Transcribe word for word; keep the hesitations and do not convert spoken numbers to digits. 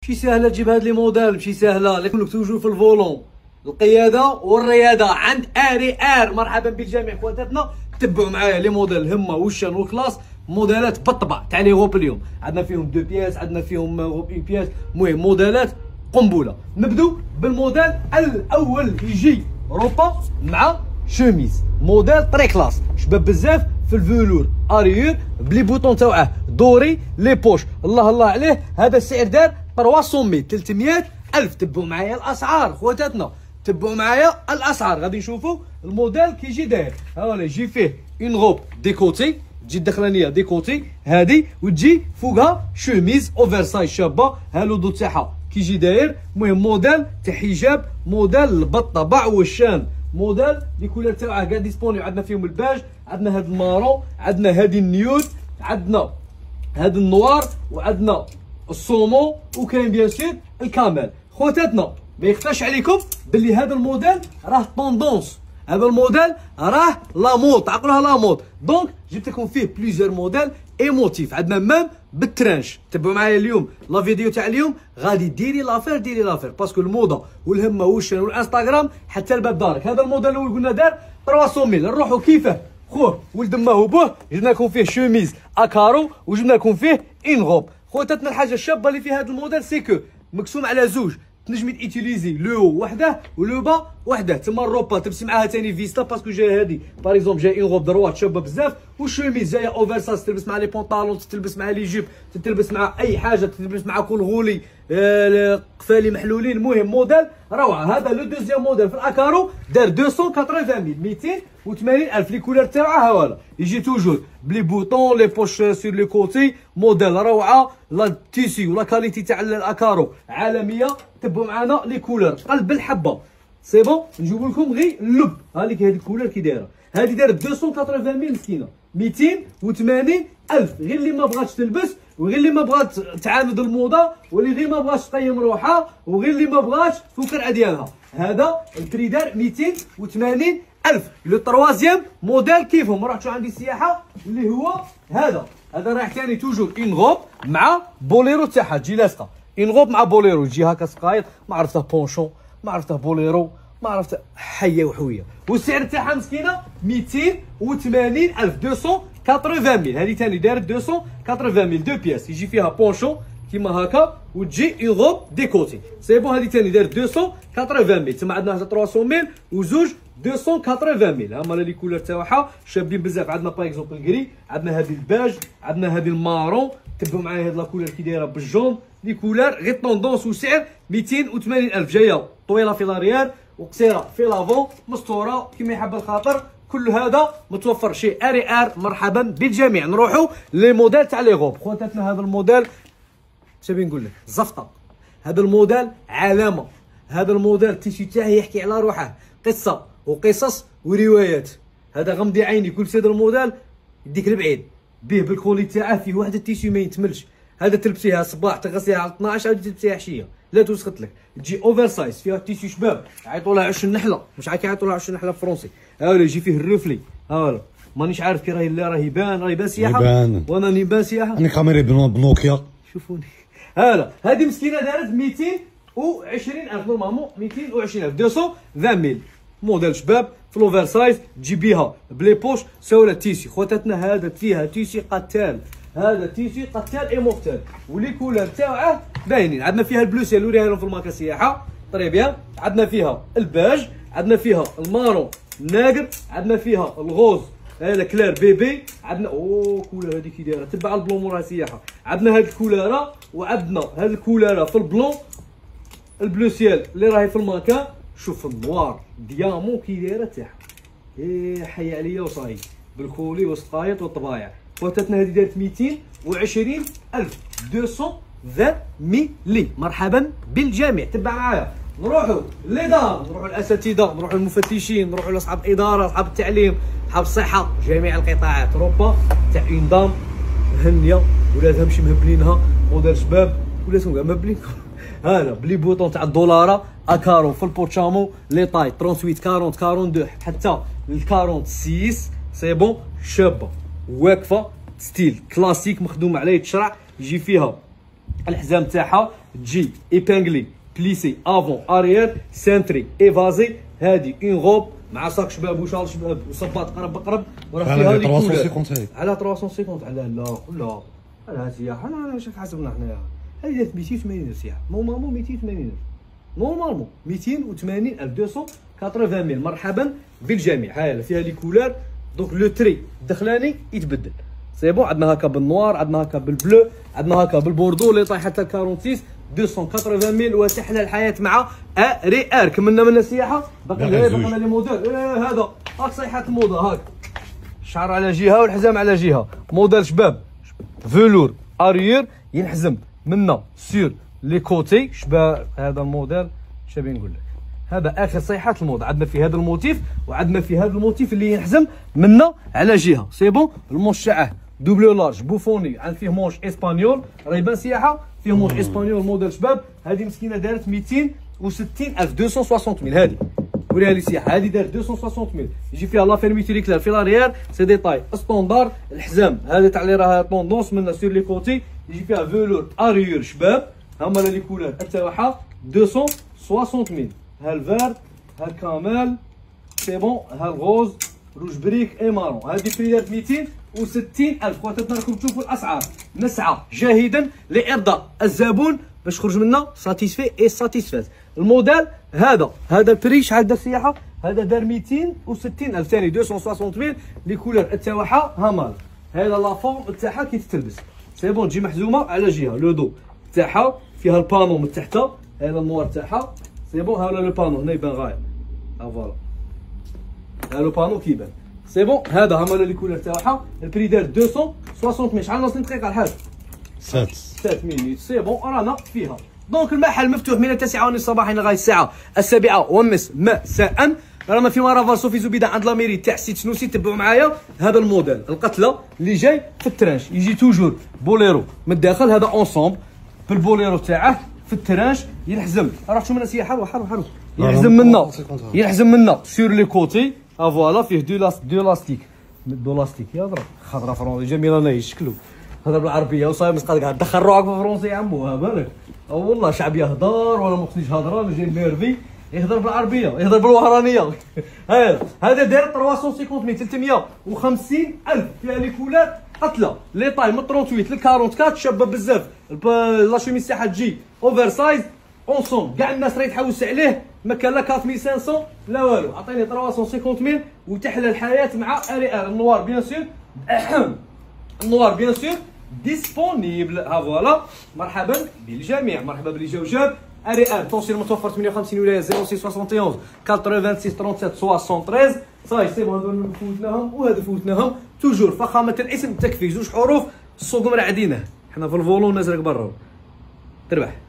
ماشي ساهله تجيب هاد لي موديل، ماشي ساهله. لكن توجور في الفولون القياده والرياضه عند اري ار. مرحبا بالجميع خواتاتنا، تبعوا معايا لي موديل هما والشان والكلاس، موديلات بالطبع تاع لي غوب. اليوم عندنا فيهم دو بياس، عندنا فيهم غوب اون بياس، المهم موديلات قنبله. نبدو بالموديل الاول، يجي روبا مع شوميز، موديل طري كلاس، شباب بزاف في الفولور اريور بلي بوطون تاوعه دوري لي بوش، الله الله عليه. هذا السعر دار ثلاثمية ثلاثمية الف. تبعوا معايا الاسعار خواتاتنا، تبعوا معايا الاسعار. غادي نشوفوا الموديل كيجي داير. ها ولا يجي فيه اون غوب ديكوتي، تجي الدخلانيه ديكوتي هادي، وتجي فوقها شوميز اوفر سايز شابه. ها لودو تاعها كيجي داير. المهم موديل تاع حجاب، موديل بالطبع والشان، موديل لي كولور تاعها كاع ديسبونيبل. عندنا فيهم الباج، عندنا هاد المارون، عندنا هادي النيود، عندنا هاد النوار، وعندنا الصومو، وكاين بيان سور الكامل. خواتاتنا ما يخفاش عليكم باللي هذا الموديل راه طوندونس، هذا الموديل راه لا مود، تعقلوها لا مود. دونك جبت لكم فيه بليزيور موديل ايموتيف. عندنا مام بالترانش. تبعوا معايا اليوم لا فيديو تاع اليوم، غادي ديري لافير ديري لافير، باسكو الموضه والهمه والشان والانستغرام حتى الباب دارك. هذا الموديل الاول قلنا دار ثلاثمية. نروحوا كيفاه خوه ولد ماه وبوه، جبنا لكم فيه شوميز اكارو، وجبنا لكم فيه ان غوب. خواتاتنا الحاجه الشابه اللي في هذا الموديل سيكو مقسوم على زوج، تنجمي تيتيليزي لو وحده ولو با وحده. تما الروبا تلبسي معاها ثاني فيستا، باسكو جايه هذه باغ اكزومبل جاي اون غوب دروات شابه بزاف، والشوميز جايه اوفر سايز، تلبس مع لي بونطالون، تلبس مع لي جيب، تلبس مع اي حاجه، تلبس مع كل غولي آه قفالي محلولين. المهم موديل روعه. هذا لو دوزيام موديل في الاكارو دار مئتين وثمانين مئتين وثمانين الف. لي كولور تاعها ولا يجي توجور بلي بوطون، لي بوش سور لي كوتي، موديل روعه. لا تيسي ولا كاليتي تاع الاكارو عالميه. تبعوا معنا لي كولور قلب الحبه. سي بون نجيب لكم غير اللب. هذيك هذه الكولور كي دايره، هذه دارت مئتين وثمانين مسكينه، مئتين وثمانين الف. غير اللي ما بغاتش تلبس، وغير اللي ما بغات تعاند الموضه، واللي غير ما بغاتش تقيم روحها، وغير اللي ما بغاتش فكر ديالها. هذا البري دار مئتين وثمانين الف. لو تروازيام موديل كيفهم رحتوا عندي سياحه اللي هو هذا. هذا رايح ثاني توجور اون غوب مع بوليرو تاعها، تجي لاصقه اون غوب مع بوليرو، تجي هكا سقايط، ما عرفته بونشون، ما عرفته بوليرو، ما عرفته حيه وحويه. والسعر تاعها مسكينه مئتين وثمانين الف، مئتين وثمانين. هذه ثاني دارت مئتين وثمانين دو بياس، يجي فيها بونشون كيما هكا، وتجي اون غوب ديكوتي. سي بون. هذه ثاني دارت مئتين وثمانين. تما عندنا ثلاثمية وزوج مئتين وثمانين. هما لي كولور تاعها شابين بزاف. عندنا باغ اكزومبل كري، عندنا هذه الباج، عندنا هذه المارون. تبعوا معايا هاد لا كولور كي دايره بالجون. لي كولور غير طوندونس، وسعر مئتين وثمانين الف. جايه طويله في لاريير وقصيره في لافون، مستوره كيما يحب الخاطر. كل هذا متوفر شي اري ار. مرحبا بالجميع. نروحوا لي موديل تاع لي غوب. خواتاتنا هذا الموديل شنو نقول لك زفطه. هذا الموديل علامه. هذا الموديل التيشي تاعه يحكي على روحه، قصه وقصص وروايات. هذا غمضي عيني كل هذا الموديل يديك لبعيد به بالكولي تاعه. فيه واحد التيشي ما يتملش. هذا تلبسيها صباح تغسليها على اثناش، عاد تلبسيها عشيه لا توسخت لك. تجي اوفر سايز، فيها تيشي شباب يعيطوا لها عش النحله، مش عارف يعيطوا لها عش النحله فرونسي. ها ولا يجي فيه الرفلي. ها ولا مانيش عارف كي راهي لا راه يبان، راه يبان سياحه، وانا نبان سياحه. انا كاميرا بنوكيا شوفوني. هلا هذه مسكينه دارت مئتين وعشرين الف، نورمالمون مئتين وعشرين الف، مئتين وعشرين موديل شباب في لوفر سايز. تجي بيها بلي بوش ساوله تيسي. خواتاتنا هذا فيها تيسي قتال، هذا تيسي قتال اي مورتال، ولي كولور تاعه باينين. عندنا فيها البلوسيه اللي نوريها لهم في الماركه سياحه طري بيان. عندنا فيها الباج، عندنا فيها المارون الناقر، عندنا فيها الغوز هذا كلار بيبي. عندنا اوه كولور هذيك كي دايره تبع البلون موراها سياحه. عندنا هاد الكولاره، وعندنا هاد الكولاره في البلون البلو سيال اللي راهي في المكان. شوف النوار ديامون كي دايره تاعها، ايه حي عليا وصاي بالكولي والسقايط والطبايع. خواتاتنا هذه دارت مئتين وعشرين الف، مئتين وعشرين لي. مرحبا بالجميع. تبع معايا. نروحوا للاداره، نروحوا الاساتذه، نروحوا المفتشين، نروحوا لاصحاب الاداره، اصحاب التعليم، اصحاب الصحه، جميع القطاعات. روبا تاع اون دام هنيه، ولادها ماشي مهبلينها، موديل شباب ولاتهم كاع مهبلين. هانا بلي بوطون تاع الدولاره اكارو في البورتشامو، لي طاي ثمانية وأربعين أربعين اثنين وأربعين حتى ل ستة وأربعين. سي بون شابه واقفه ستيل كلاسيك مخدوم عليه تشرع. يجي فيها الحزام تاعها تجي ايبانغلي بليسي افون اريير سانتري ايفازي. هذه اون غوب مع صاك شباب وشال شباب وصباط قرب بقرب وراه فيها لي كولور على ثلاثمية وخمسين. على لا لا على سياحه لا شاف حسبنا حنايا. هذه دارت مئتين وثمانين ألف سياحه نورمالمون مئتين وثمانين ألف نورمالمون مئتين وثمانين ألف مئتين وثمانين ميل. مرحبا بالجميع. هاي فيها لي كولور دونك لو تري الدخلاني يتبدل سي بون. عندنا هكا بالنوار عندنا هكا بالبلو عندنا هكا بالبوردو اللي طايح حتى أربعة وستين مئتين وثمانين ميل وتحلى الحياه مع اري ار. كملنا من السياحه باقي بقينا لي موديل. إيه هذا هاك صيحه الموضه هاك الشعر على جهه والحزام على جهه. موديل شباب فيلور اريير ينحزم منا سور لي كوتي شباب. هذا الموديل شابين نقول لك هذا اخر صيحه الموضه. عندنا في هذا الموتيف وعندنا في هذا الموتيف اللي ينحزم منا على جهه سي بون. المونش تاعه دوبلو لارج بوفوني عند فيه مونش اسبانيول راه يبان سياحه فيه مونش اسبانيول. موديل شباب هذه مسكينه دارت مئتين وستين ألف مئتين وستين ميل. هذه وريها لي سياحه هذه دارت مئتين وستين ميل. يجي فيها لا فيرميتي ليكلير في لاريير سي ديتاي ستوندار. الحزام هذه تاع اللي راها طوندونس منا سور لي كوتي. يجي فيها فيلور اريير شباب. هما لي كولور تاعها مئتين وستين ميل. ها الفير ها الكامل سي بون ها الغوز روج بريك اي مارون. هذه بري دارت مئتين وستين ألف. خواتاتنا راكم تشوفوا الاسعار. نسعى جاهدا لارضاء الزبون باش يخرج منا ساتيسفي اي ساتيسفاز. الموديل هذا هذا البري شحال دار سياحه هذا دار مئتين وستين ألف ثاني مئتين وستين ميل. لي كولور تاعها هامال. هذا لا فورم تاعها كي تتلبس سي بون تجي محزومه على جهه. لو دو تاعها فيها البانو من تحت. هذا النوار تاعها سي بون. ها لو بانو هنا يبان غايب ها فوالا. ها لو بانو كيبان سي بون. هذا هما لي كولور تاعها. البري دار مئتين وستين ميل. شحال ناقصين دقيقه الحاج؟ سبعة سبعة مينيت سي بون رانا فيها. دونك المحل مفتوح من التاسعة ونصف صباحا لغاية الساعة السابعة والنصف مساء. رانا في مرافا صوفي زبيدة عند لاميري تاع سيت سنوسي. تبعوا معايا هذا الموديل القتلة اللي جاي في الترانش. يجي توجور بوليرو من الداخل. هذا اونسومبل بالبوليرو تاعه في الترانش ينحزم. راه شو منا سياحة حلوة حلوة حلوة. ينحزم منا ينحزم منا سور لي كوتي ها فوالا. فيه دو لاست دو لاستيك دو لاستيك يا ضرب خضرا فرونسي جميلة ناهي شكلو. هضر بالعربيه وصايب مسقط قاعد دخل روحك في فرونسي يا عمو. ها بالك او والله شعبي يهضر ولا مقصديش هضره انا جاي ميرفي يهضر بالعربيه يهضر بالوهرانيه. هذا هذا داير ثلاثمية وخمسين ميل ثلاثمية وخمسين ألف. فيها لي كولور قتله لي طاي من ثمانية وثلاثين ل أربعة وأربعين شابه بزاف. لا شوميس تاعها تجي اوفر سايز اونسون. كاع الناس راهي تحوس عليه ما كان لا أربعة آلاف وخمسمية لا والو. عطيني ثلاثمية وخمسين ميل وتحلى الحياه مع اري ار. النوار بيان سور النوار بيان سور ديسبونيبل ها فوالا. مرحبا بالجميع مرحبا باللي جاو جاب. اري ار توصيل متوفر ثمانية وخمسين ولايه صفر ستة واحد واحد ثمانية ستة ثمانية ستة ثلاثة سبعة ثلاثة صاي سي بون. هذول فوتناهم وهذا فوتناهم. توجور فخامه الاسم تكفي. زوج حروف السوق مرعدينه. حنا في الفولون الناس راك برا تربح.